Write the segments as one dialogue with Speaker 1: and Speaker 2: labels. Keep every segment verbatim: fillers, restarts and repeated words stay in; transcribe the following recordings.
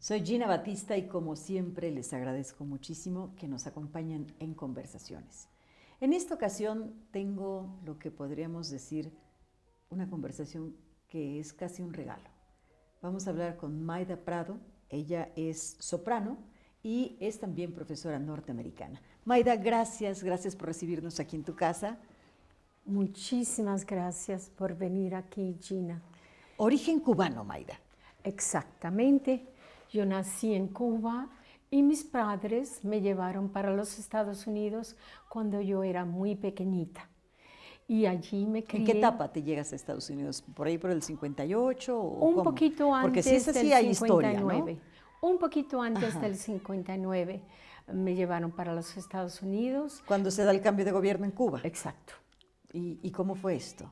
Speaker 1: Soy Gina Batista y como siempre les agradezco muchísimo que nos acompañen en Conversaciones. En esta ocasión tengo lo que podríamos decir una conversación que es casi un regalo. Vamos a hablar con Mayda Prado, ella es soprano y es también profesora norteamericana. Mayda, gracias, gracias por recibirnos aquí en tu casa.
Speaker 2: Muchísimas gracias por venir aquí, Gina.
Speaker 1: Origen cubano, Mayda.
Speaker 2: Exactamente. Yo nací en Cuba y mis padres me llevaron para los Estados Unidos cuando yo era muy pequeñita. Y allí me crié.
Speaker 1: ¿En qué etapa te llegas a Estados Unidos? ¿Por ahí por el cincuenta y ocho? ¿O
Speaker 2: un
Speaker 1: cómo?
Speaker 2: poquito antes
Speaker 1: Porque si es así,
Speaker 2: del
Speaker 1: hay
Speaker 2: cincuenta y
Speaker 1: historia,
Speaker 2: nueve.
Speaker 1: ¿no?
Speaker 2: Un poquito antes
Speaker 1: Ajá.
Speaker 2: del cincuenta y nueve me llevaron para los Estados Unidos.
Speaker 1: Cuando se da el cambio de gobierno en Cuba.
Speaker 2: Exacto.
Speaker 1: ¿Y, y cómo fue esto?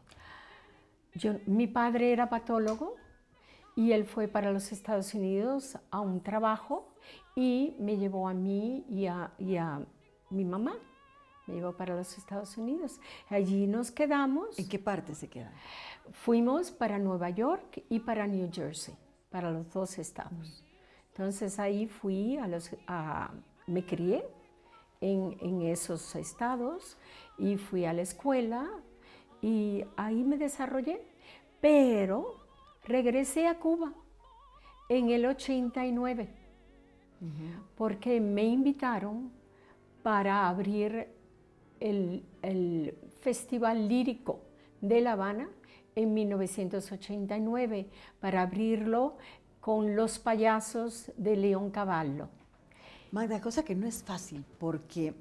Speaker 2: Yo, mi padre era patólogo y él fue para los Estados Unidos a un trabajo y me llevó a mí y a, y a mi mamá. Me llevó para los Estados Unidos. Allí nos quedamos.
Speaker 1: ¿En qué parte se quedan?
Speaker 2: Fuimos para Nueva York y para New Jersey, para los dos estados. Entonces ahí fui, a los, a, me crié en, en esos estados y fui a la escuela y ahí me desarrollé. Pero regresé a Cuba en el ochenta y nueve uh-huh. porque me invitaron para abrir el, el Festival Lírico de La Habana en mil novecientos ochenta y nueve, para abrirlo con los payasos de León Cavallo.
Speaker 1: Magda, cosa que no es fácil porque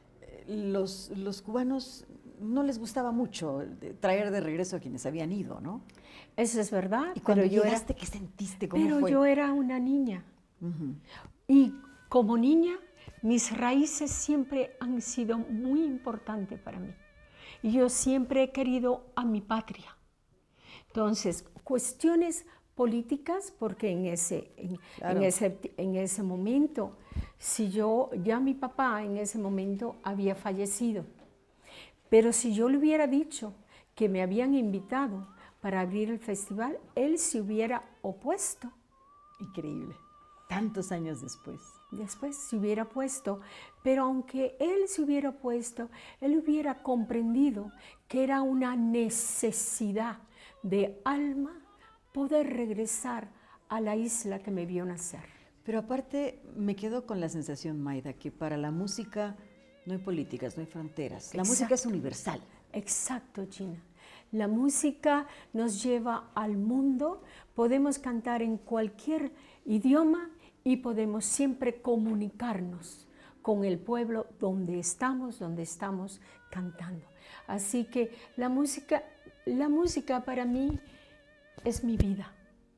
Speaker 1: los, los cubanos no les gustaba mucho traer de regreso a quienes habían ido, ¿no?
Speaker 2: Eso es verdad.
Speaker 1: ¿Y cuando
Speaker 2: pero
Speaker 1: llegaste,
Speaker 2: yo era,
Speaker 1: qué sentiste? ¿Cómo
Speaker 2: pero
Speaker 1: fue?
Speaker 2: yo era una niña.
Speaker 1: Uh-huh.
Speaker 2: Y como niña, mis raíces siempre han sido muy importantes para mí. Y yo siempre he querido a mi patria. Entonces, cuestiones políticas, porque en ese, en, claro. en ese, en ese momento, si yo, ya mi papá en ese momento había fallecido, pero si yo le hubiera dicho que me habían invitado para abrir el festival, él se hubiera opuesto.
Speaker 1: Increíble, tantos años después.
Speaker 2: Después se hubiera puesto, pero aunque él se hubiera puesto, él hubiera comprendido que era una necesidad de alma poder regresar a la isla que me vio nacer.
Speaker 1: Pero aparte me quedo con la sensación, Mayda, que para la música no hay políticas, no hay fronteras. La Exacto. música es universal.
Speaker 2: Exacto, Gina. La música nos lleva al mundo, podemos cantar en cualquier idioma y podemos siempre comunicarnos con el pueblo donde estamos, donde estamos cantando. Así que la música, la música para mí es mi vida.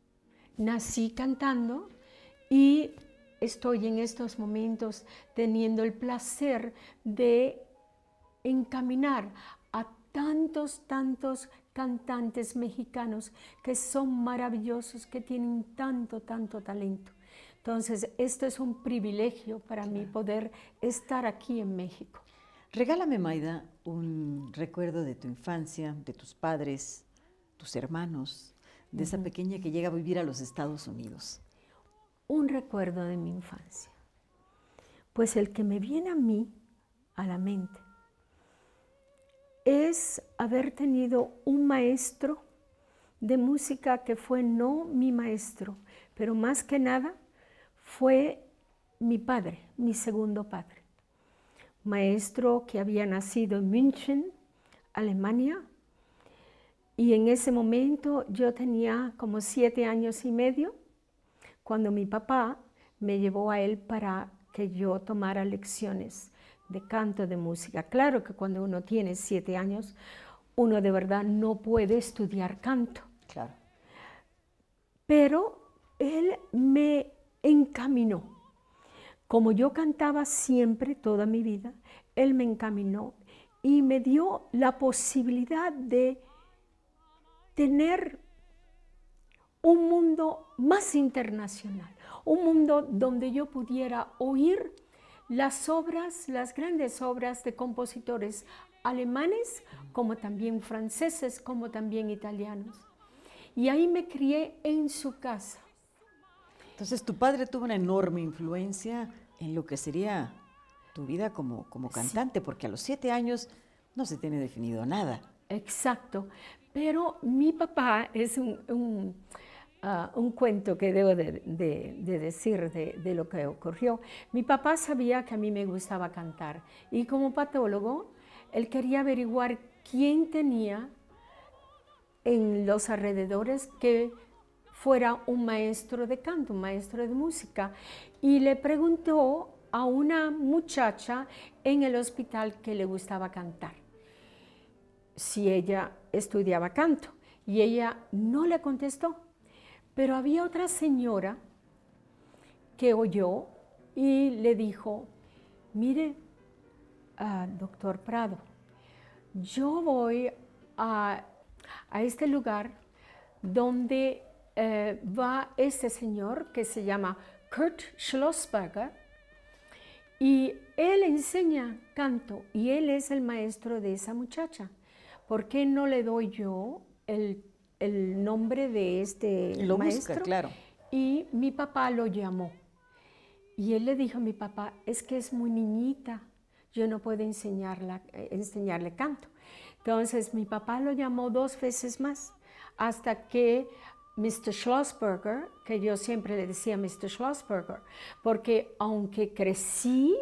Speaker 2: Nací cantando y estoy en estos momentos teniendo el placer de encaminar a tantos, tantos cantantes mexicanos que son maravillosos, que tienen tanto, tanto talento. Entonces, esto es un privilegio para claro. mí poder estar aquí en México.
Speaker 1: Regálame, Mayda, un recuerdo de tu infancia, de tus padres, tus hermanos, de uh-huh. esa pequeña que llega a vivir a los Estados Unidos.
Speaker 2: Un recuerdo de mi infancia. Pues el que me viene a mí, a la mente, es haber tenido un maestro de música que fue no mi maestro, pero más que nada fue mi padre, mi segundo padre. Maestro que había nacido en München, Alemania, y en ese momento yo tenía como siete años y medio, cuando mi papá me llevó a él para que yo tomara lecciones de canto, de música. Claro que cuando uno tiene siete años, uno de verdad no puede estudiar canto.
Speaker 1: Claro.
Speaker 2: Pero él me encaminó. Como yo cantaba siempre, toda mi vida, él me encaminó y me dio la posibilidad de tener un mundo más internacional, un mundo donde yo pudiera oír las obras, las grandes obras de compositores alemanes, como también franceses, como también italianos. Y ahí me crié en su casa.
Speaker 1: Entonces tu padre tuvo una enorme influencia en lo que sería tu vida como, como cantante, sí. Porque a los siete años no se tiene definido nada.
Speaker 2: Exacto, pero mi papá es un, un, uh, un cuento que debo de, de, de decir de, de lo que ocurrió. Mi papá sabía que a mí me gustaba cantar y como patólogo, él quería averiguar quién tenía en los alrededores que fuera un maestro de canto, un maestro de música, y le preguntó a una muchacha en el hospital que le gustaba cantar si ella estudiaba canto, y ella no le contestó, pero había otra señora que oyó y le dijo, mire, uh, doctor Prado, yo voy a, a este lugar donde eh, va este señor que se llama Kurt Schlossberger, y él enseña canto y él es el maestro de esa muchacha. ¿Por qué no le doy yo el, el nombre de este
Speaker 1: lo
Speaker 2: maestro?
Speaker 1: Busca, claro.
Speaker 2: Y mi papá lo llamó. Y él le dijo a mi papá, es que es muy niñita, yo no puedo enseñarla, eh, enseñarle canto. Entonces mi papá lo llamó dos veces más, hasta que mister Schlossberger, que yo siempre le decía mister Schlossberger, porque aunque crecí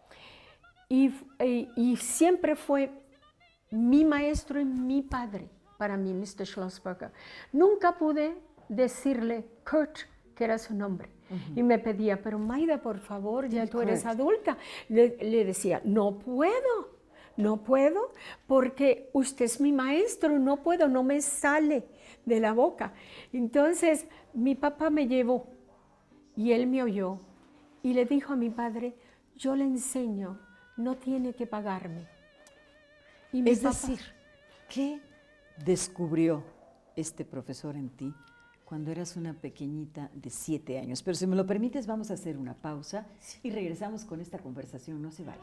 Speaker 2: y, y, y siempre fue mi maestro y mi padre, para mí, mister Schlossberger. Nunca pude decirle Kurt, que era su nombre. Uh-huh. Y me pedía, pero Maida, por favor, ya tú eres adulta. Le, le decía, no puedo, no puedo, porque usted es mi maestro, no puedo, no me sale de la boca. Entonces, mi papá me llevó y él me oyó y le dijo a mi padre, yo le enseño, no tiene que pagarme.
Speaker 1: Y es papá, decir, ¿qué descubrió este profesor en ti cuando eras una pequeñita de siete años? Pero si me lo permites, vamos a hacer una pausa y regresamos con esta conversación. No se vayan.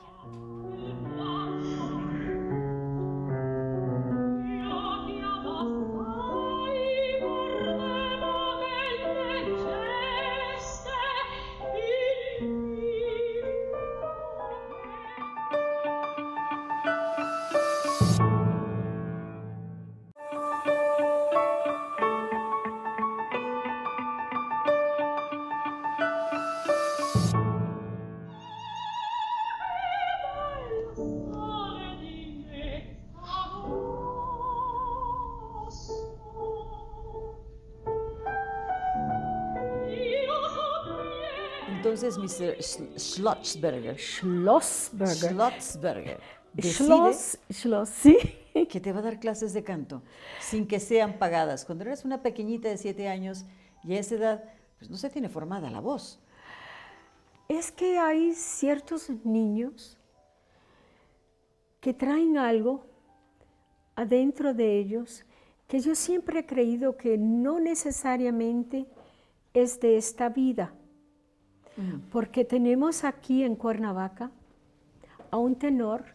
Speaker 1: Entonces, mister Schlossberger,
Speaker 2: Schlossberger,
Speaker 1: Schlossberger decide
Speaker 2: Schloss, Schloss, sí.
Speaker 1: que te va a dar clases de canto sin que sean pagadas. Cuando eres una pequeñita de siete años y a esa edad, pues no se tiene formada la voz.
Speaker 2: Es que hay ciertos niños que traen algo adentro de ellos que yo siempre he creído que no necesariamente es de esta vida. Porque tenemos aquí en Cuernavaca a un tenor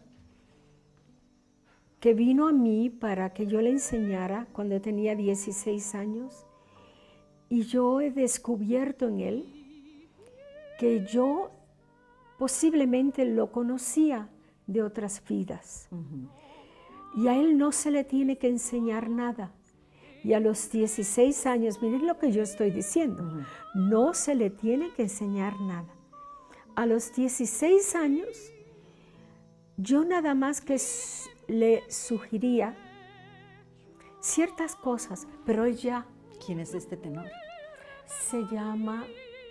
Speaker 2: que vino a mí para que yo le enseñara cuando tenía dieciséis años, y yo he descubierto en él que yo posiblemente lo conocía de otras vidas. Uh-huh. Y a él no se le tiene que enseñar nada. Y a los dieciséis años, miren lo que yo estoy diciendo, uh-huh. no se le tiene que enseñar nada. A los dieciséis años, yo nada más que le sugería ciertas cosas, pero ya.
Speaker 1: ¿Quién es este tenor?
Speaker 2: Se llama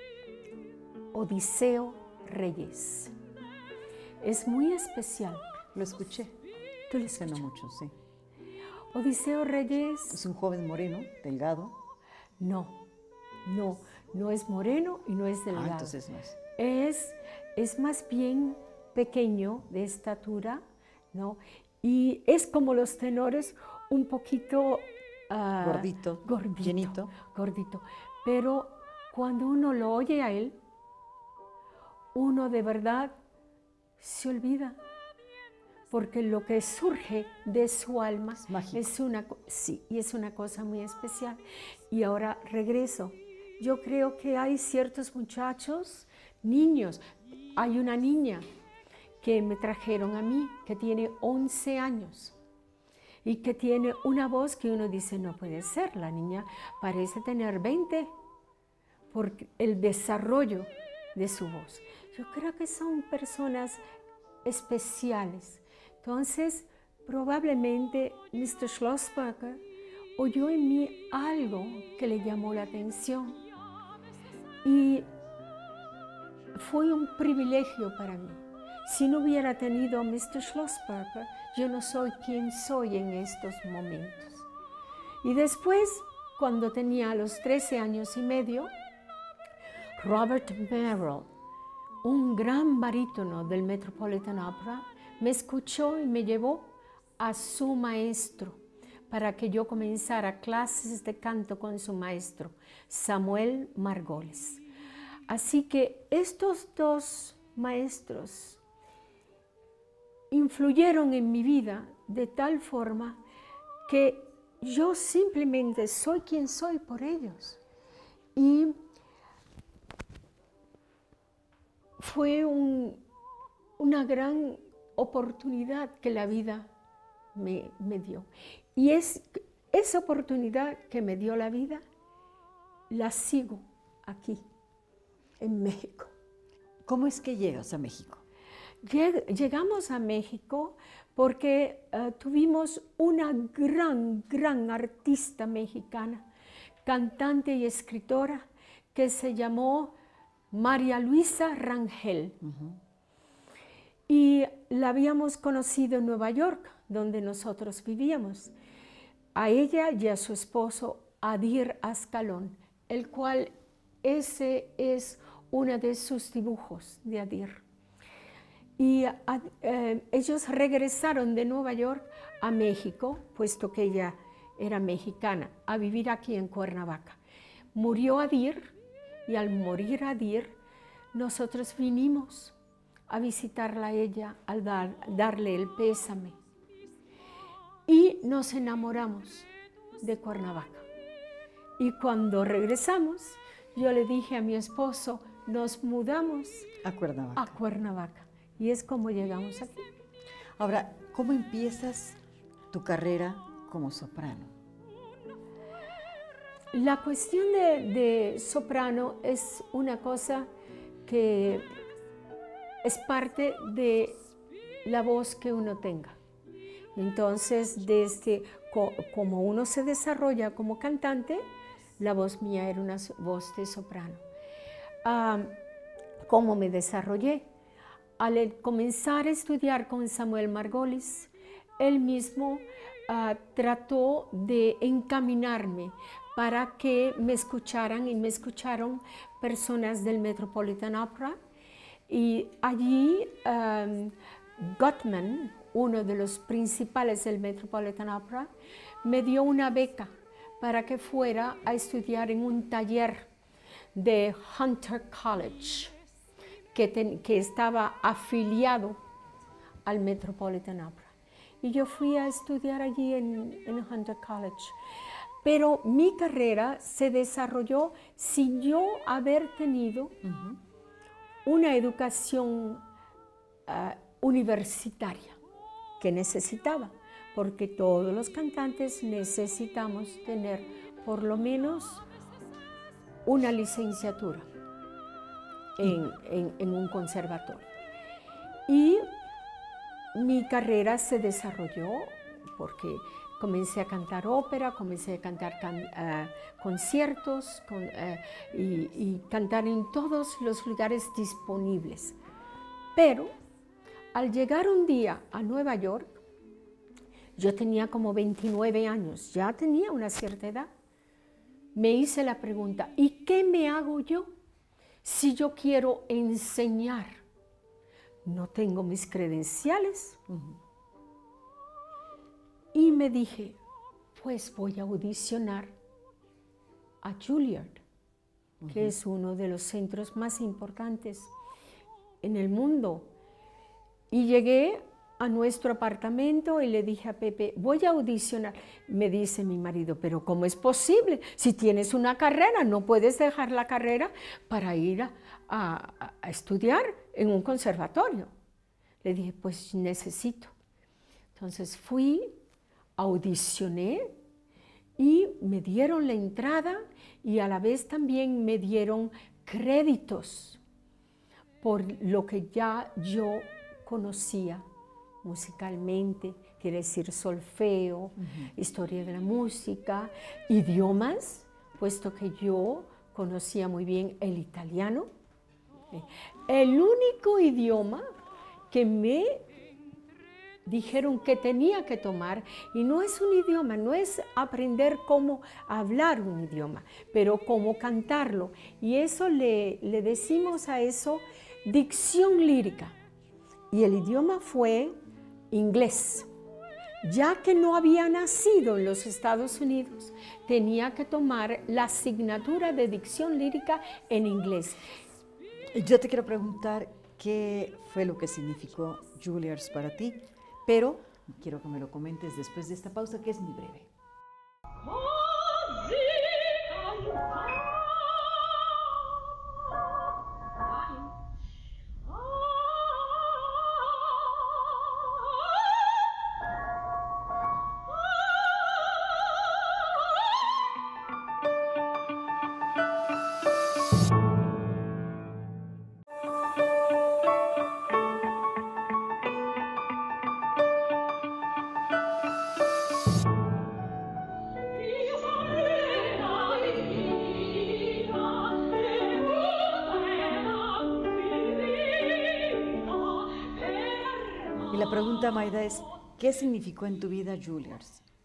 Speaker 2: Odiseo Reyes. Es muy especial.
Speaker 1: Lo escuché.
Speaker 2: ¿Tú lo
Speaker 1: escuché? No mucho, sí.
Speaker 2: Odiseo Reyes.
Speaker 1: ¿Es un joven moreno, delgado?
Speaker 2: No, no, no es moreno y no es delgado.
Speaker 1: Ah, entonces no es.
Speaker 2: Es, es más bien pequeño de estatura, ¿no? Y es como los tenores, un poquito... Uh,
Speaker 1: gordito,
Speaker 2: gordito,
Speaker 1: llenito.
Speaker 2: Gordito. Pero cuando uno lo oye a él, uno de verdad se olvida. Porque lo que surge de su alma
Speaker 1: es, mágico.
Speaker 2: es una, sí, y es una cosa muy especial. Y ahora regreso. Yo creo que hay ciertos muchachos, niños. Hay una niña que me trajeron a mí, que tiene once años y que tiene una voz que uno dice, no puede ser, la niña parece tener veinte por el desarrollo de su voz. Yo creo que son personas especiales. Entonces, probablemente mister Schlossberger oyó en mí algo que le llamó la atención y fue un privilegio para mí. Si no hubiera tenido a mister Schlossberger, yo no soy quien soy en estos momentos. Y después, cuando tenía los trece años y medio, Robert Merrill, un gran barítono del Metropolitan Opera, me escuchó y me llevó a su maestro para que yo comenzara clases de canto con su maestro, Samuel Margolis. Así que estos dos maestros influyeron en mi vida de tal forma que yo simplemente soy quien soy por ellos. Y fue un, una gran oportunidad que la vida me, me dio. Y es, esa oportunidad que me dio la vida, la sigo aquí, en México.
Speaker 1: ¿Cómo es que llegas a México?
Speaker 2: Llegamos a México porque uh, tuvimos una gran, gran artista mexicana, cantante y escritora, que se llamó María Luisa Rangel. Uh-huh. Y la habíamos conocido en Nueva York, donde nosotros vivíamos. A ella y a su esposo, Adir Ascalón, el cual ese es uno de sus dibujos de Adir. Y eh, ellos regresaron de Nueva York a México, puesto que ella era mexicana, a vivir aquí en Cuernavaca. Murió Adir, y al morir Adir, nosotros vinimos a visitarla a ella, al dar, darle el pésame. Y nos enamoramos de Cuernavaca. Y cuando regresamos, yo le dije a mi esposo, nos mudamos
Speaker 1: a Cuernavaca.
Speaker 2: A Cuernavaca. Y es como llegamos aquí.
Speaker 1: Ahora, ¿cómo empiezas tu carrera como soprano?
Speaker 2: La cuestión de, de soprano es una cosa que es parte de la voz que uno tenga. Entonces, desde co, como uno se desarrolla como cantante, la voz mía era una voz de soprano. Uh, ¿Cómo me desarrollé? Al comenzar a estudiar con Samuel Margolis, él mismo uh, trató de encaminarme para que me escucharan y me escucharon personas del Metropolitan Opera. Y allí um, Gottman, uno de los principales del Metropolitan Opera, me dio una beca para que fuera a estudiar en un taller de Hunter College, que, ten, que estaba afiliado al Metropolitan Opera. Y yo fui a estudiar allí en, en Hunter College. Pero mi carrera se desarrolló sin yo haber tenido uh-huh. una educación uh, universitaria que necesitaba, porque todos los cantantes necesitamos tener por lo menos una licenciatura en, en, en un conservatorio. Y mi carrera se desarrolló porque comencé a cantar ópera, comencé a cantar can, uh, conciertos con, uh, y, y cantar en todos los lugares disponibles. Pero al llegar un día a Nueva York, yo tenía como veintinueve años, ya tenía una cierta edad. Me hice la pregunta, ¿y qué me hago yo si yo quiero enseñar? No tengo mis credenciales. Uh-huh. Y me dije, pues voy a audicionar a Juilliard, uh-huh. que es uno de los centros más importantes en el mundo. Y llegué a nuestro apartamento y le dije a Pepe, voy a audicionar. Me dice mi marido, pero ¿cómo es posible? Si tienes una carrera, no puedes dejar la carrera para ir a, a, a estudiar en un conservatorio. Le dije, pues necesito. Entonces fui, audicioné y me dieron la entrada y a la vez también me dieron créditos por lo que ya yo conocía musicalmente, quiere decir solfeo, uh-huh. historia de la música, idiomas, puesto que yo conocía muy bien el italiano. El único idioma que me dijeron que tenía que tomar, y no es un idioma, no es aprender cómo hablar un idioma, pero cómo cantarlo. Y eso le, le decimos a eso dicción lírica. Y el idioma fue inglés. Ya que no había nacido en los Estados Unidos, tenía que tomar la asignatura de dicción lírica en inglés.
Speaker 1: Yo te quiero preguntar qué fue lo que significó Juilliard para ti, pero quiero que me lo comentes después de esta pausa, que es muy breve. Y la pregunta, Maida, es, ¿qué significó en tu vida Juilliard?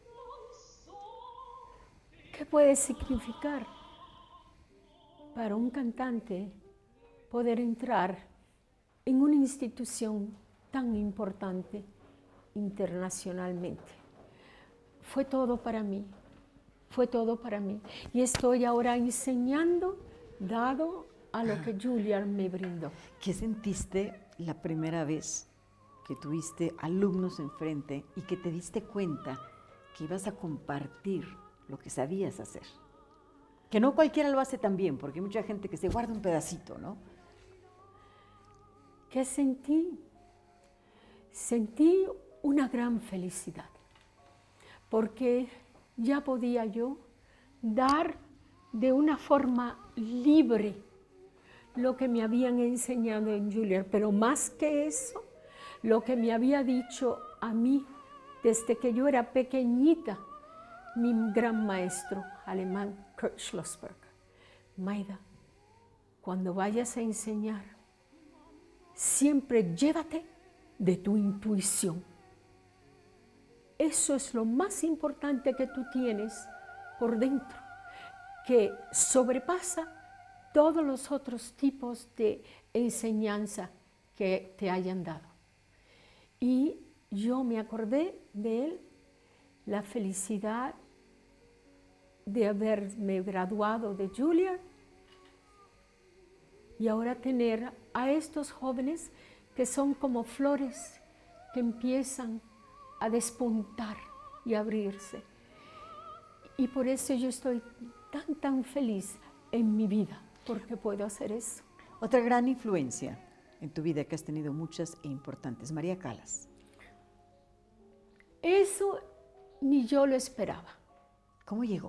Speaker 2: ¿Qué puede significar para un cantante poder entrar en una institución tan importante internacionalmente? Fue todo para mí, fue todo para mí. Y estoy ahora enseñando, dado a lo que Juilliard me brindó.
Speaker 1: ¿Qué sentiste la primera vez que tuviste alumnos enfrente y que te diste cuenta que ibas a compartir lo que sabías hacer? Que no cualquiera lo hace tan bien, porque hay mucha gente que se guarda un pedacito, ¿no?
Speaker 2: ¿Qué sentí? Sentí una gran felicidad, porque ya podía yo dar de una forma libre lo que me habían enseñado en Juilliard, pero más que eso, lo que me había dicho a mí desde que yo era pequeñita, mi gran maestro alemán, Kurt Schlossberg. Maida, cuando vayas a enseñar, siempre llévate de tu intuición. Eso es lo más importante que tú tienes por dentro, que sobrepasa todos los otros tipos de enseñanza que te hayan dado. Y yo me acordé de él, la felicidad de haberme graduado de Juilliard y ahora tener a estos jóvenes que son como flores que empiezan a despuntar y abrirse. Y por eso yo estoy tan, tan feliz en mi vida, porque puedo hacer eso.
Speaker 1: Otra gran influencia en tu vida, que has tenido muchas e importantes, María Callas.
Speaker 2: Eso ni yo lo esperaba.
Speaker 1: ¿Cómo llegó?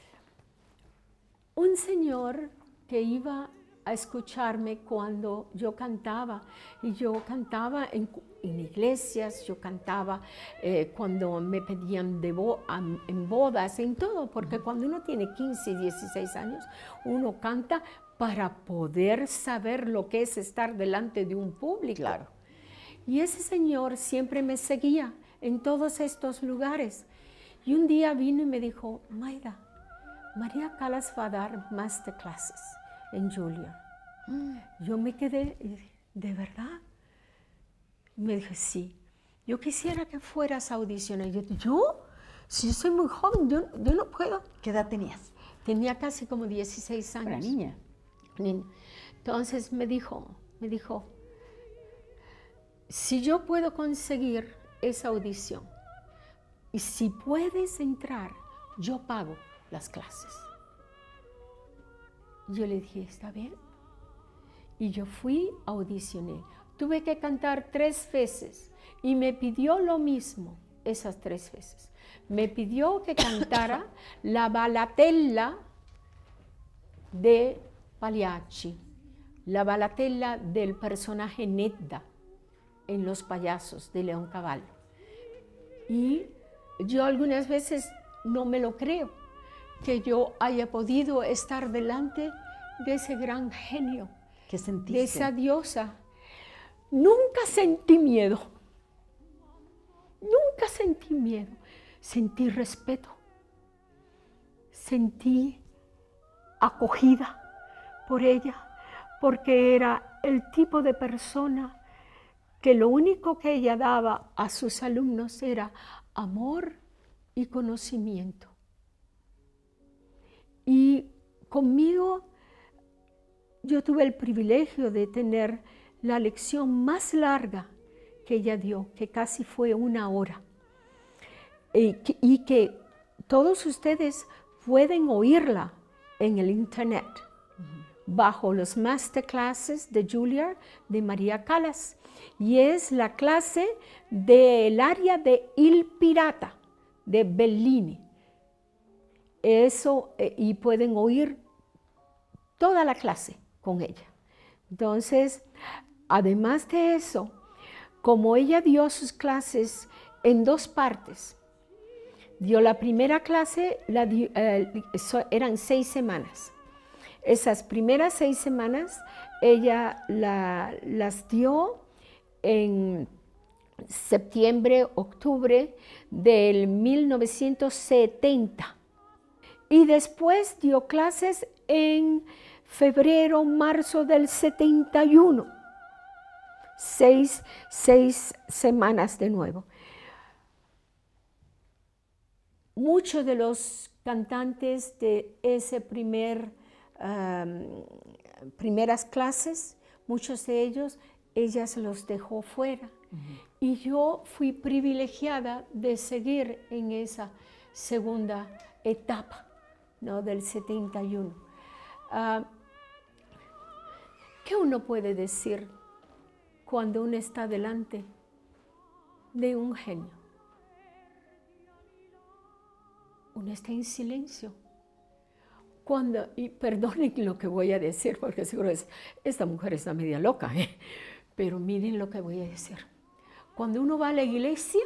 Speaker 2: Un señor que iba a escucharme cuando yo cantaba, y yo cantaba en, en iglesias, yo cantaba eh, cuando me pedían de bo en bodas, en todo, porque cuando uno tiene quince, dieciséis años, uno canta para poder saber lo que es estar delante de un público.
Speaker 1: Claro.
Speaker 2: Y ese señor siempre me seguía en todos estos lugares. Y un día vino y me dijo, Maida, María Callas va a dar masterclasses en Juilliard. Mm. Yo me quedé, ¿de verdad? Me dijo, sí. Yo quisiera que fueras a audicionar. Yo, ¿yo? Si yo soy muy joven, yo, yo no puedo.
Speaker 1: ¿Qué edad tenías?
Speaker 2: Tenía casi como dieciséis años.
Speaker 1: Era niña.
Speaker 2: Entonces me dijo, me dijo, si yo puedo conseguir esa audición y si puedes entrar, yo pago las clases. Yo le dije, está bien. Y yo fui, audicioné. Tuve que cantar tres veces y me pidió lo mismo esas tres veces. Me pidió que cantara la balatella de Pagliacci, la balatella del personaje Nedda en Los payasos de Leoncavallo. Y yo algunas veces no me lo creo, que yo haya podido estar delante de ese gran genio,
Speaker 1: ¿Qué sentiste?
Speaker 2: de esa diosa. Nunca sentí miedo, nunca sentí miedo, sentí respeto, sentí acogida por ella, porque era el tipo de persona que lo único que ella daba a sus alumnos era amor y conocimiento. Y conmigo yo tuve el privilegio de tener la lección más larga que ella dio, que casi fue una hora. Y que, y que todos ustedes pueden oírla en el internet, uh-huh, bajo los masterclasses de Juilliard de María Callas. Y es la clase del área de Il Pirata de Bellini. Eso, eh, y pueden oír toda la clase con ella. Entonces, además de eso, como ella dio sus clases en dos partes, dio la primera clase, la dio, eh, eran seis semanas. Esas primeras seis semanas ella la, las dio en septiembre, octubre del mil novecientos setenta. Y después dio clases en febrero, marzo del setenta y uno. Seis, seis semanas de nuevo. Muchos de los cantantes de ese primer, um, primeras clases, muchos de ellos, ella se los dejó fuera. Uh-huh. Y yo fui privilegiada de seguir en esa segunda etapa, ¿no?, del setenta y uno. Uh, ¿Qué uno puede decir cuando uno está delante de un genio? Uno está en silencio. Cuando, y perdonen lo que voy a decir, porque seguro es, esta mujer está media loca, ¿eh? Pero miren lo que voy a decir. Cuando uno va a la iglesia,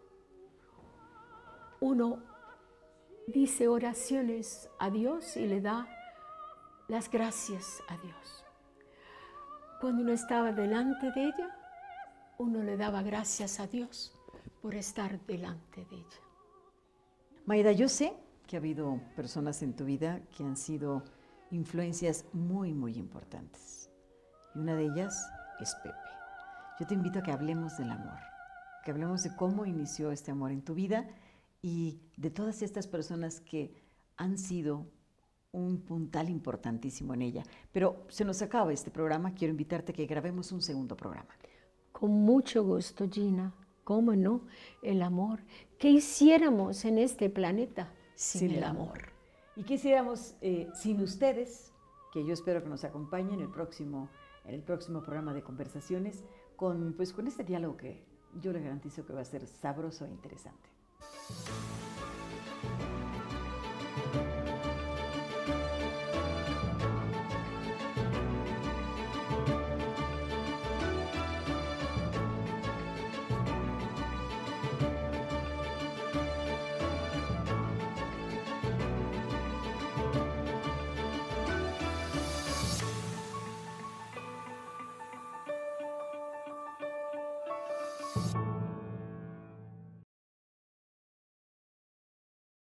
Speaker 2: uno dice oraciones a Dios y le da las gracias a Dios. Cuando uno estaba delante de ella, uno le daba gracias a Dios por estar delante de ella.
Speaker 1: Mayra, yo sé que ha habido personas en tu vida que han sido influencias muy, muy importantes. Y una de ellas es Pepe. Yo te invito a que hablemos del amor, que hablemos de cómo inició este amor en tu vida y de todas estas personas que han sido un puntal importantísimo en ella. Pero se nos acaba este programa, quiero invitarte a que grabemos un segundo programa.
Speaker 2: Con mucho gusto, Gina. ¿Cómo no? El amor. ¿Qué hiciéramos en este planeta sin, sin el, el amor? amor?
Speaker 1: ¿Y qué hiciéramos eh, sin ustedes? Que yo espero que nos acompañen en el próximo, en el próximo programa de conversaciones con, pues, con este diálogo que yo le garantizo que va a ser sabroso e interesante.